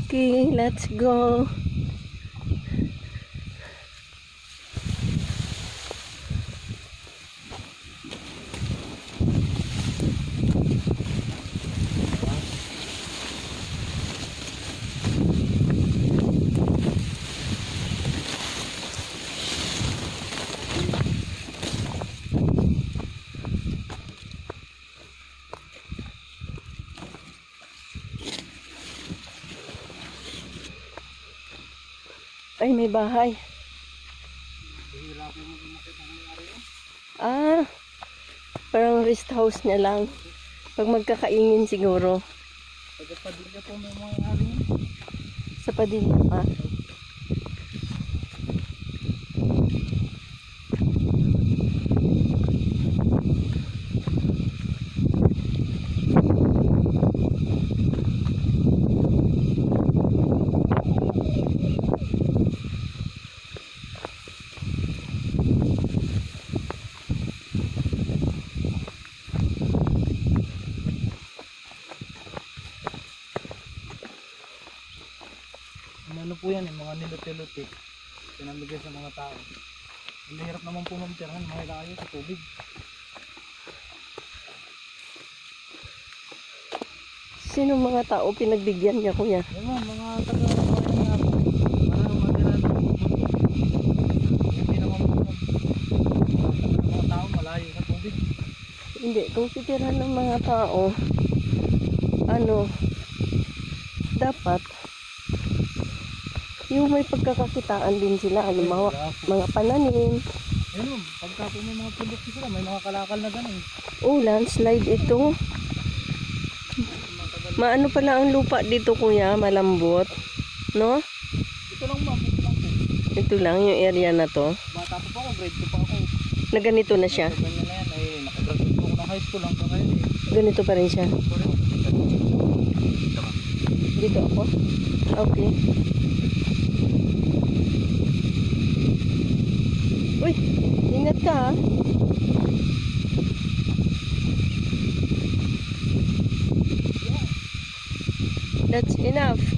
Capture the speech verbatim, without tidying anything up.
Okay, let's go. Ay, may bahay. Ah, parang rest house niya lang. Pag magkakaingin siguro. Sa Padilla po may mga hari. Sa Padilla pa. Ano po yan, yung mga niluti-luti pinamigay sa mga tao. Hindi hirap naman po mamtirahan, mga tayo sa tubig. Sino mga tao pinagbigyan niya, kuya? Yan mga mga taga-bayan nga po. Para matirahan po po. Hindi naman po mga tao malayo sa tubig. Hindi, kung titirahan ng mga tao, ano, dapat yung may pagkakakitaan din sila, ano, mga, mga pananim. Yan o, pagka po may mga produkto sila, may mga kalakal na gano'n. Oh, landslide ito. Maano pala ang lupa dito, kuya, malambot, no? Ito lang ma'am, ito lang po. Ito lang yung area na to. Bata pa po ako, grade two pa ako. Na ganito na siya. Ganyan na yan, ay nakagraduate po ako ng high school lang pa ngayon eh. Ganito pa rin siya. Dito ako? Okay. Uy, ingat ka ha. That's enough.